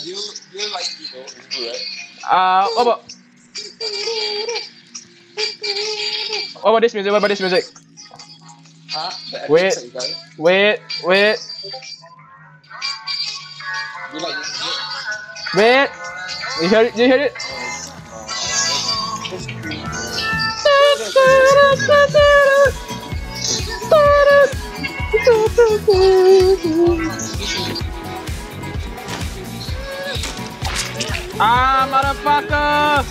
do you like Ito? It's good, right? What about this music? What about this music? Huh? Wait. You guys? Wait. You like this music? Wait. You hear it? Do you hear it? It's cool. Motherfucker!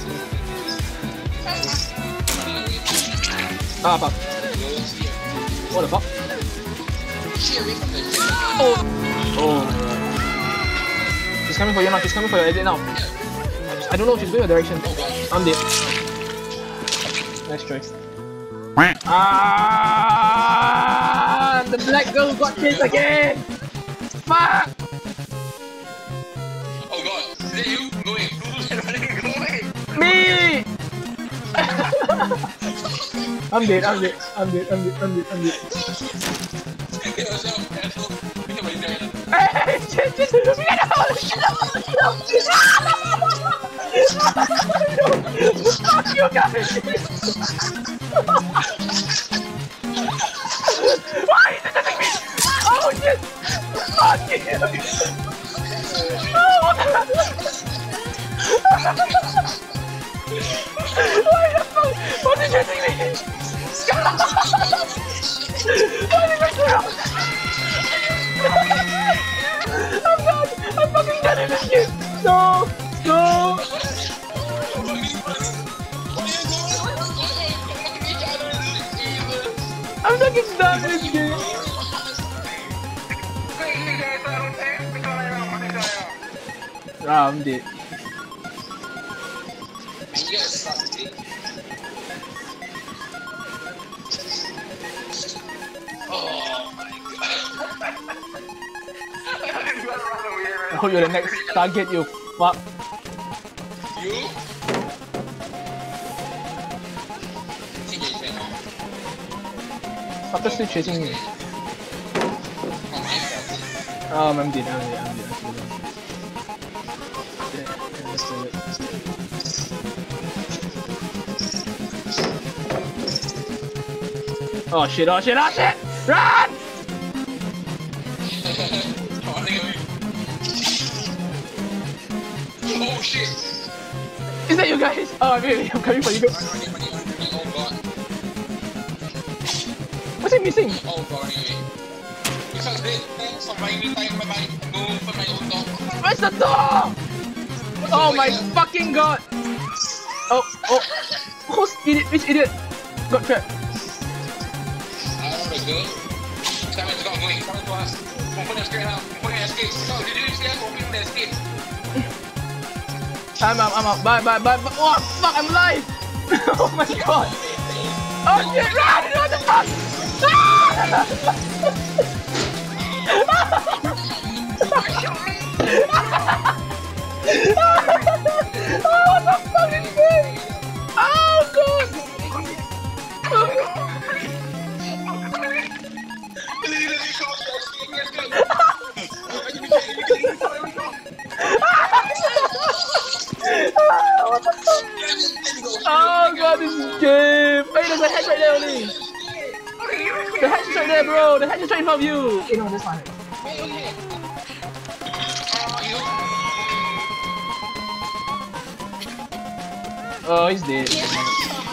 Fuck. What the fuck? Oh. She's coming for you now. She's coming for your exit now. I don't know. She's going your direction. I'm dead. Nice choice. The black girl got chased again. Fuck. Oh god, is that you? Go away. Go away. Me. I'm dead. Get yourself, asshole. Get my dad. Hey, shit. Fuck you guys. Why is it hitting me? Oh shit. Fuck you. Why the fuck? What is hitting me? What is it doing? I'm done. I'm fucking done in this shit. No. I'm fucking done in this game. I'm dead. Oh, you're the next target, you fuck. You? Fucker still chasing me. I'm dead. Oh shit! Run! Oh shit! Is that you guys? Oh, wait, I'm coming for you. Oh god. What's it missing? Oh god, you sound great. Stop buying me time, bye-bye. Go for my own dog. Where's the door? Oh my fucking god! Oh. Which idiot got trapped? I don't know, girl. Come to us. Open the escape now. Open the escape. No, did you see us opening the escape? I'm out. Bye. Oh fuck, I'm alive! Oh my god! Oh shit, run! What the fuck? Oh, what the fuck is this? Oh god! What the fuck? Oh god, this game! Hey, there's a hatch right there only! The hatch is right there, bro! The hatch is right in front of you! You know, this one. Oh, he's dead.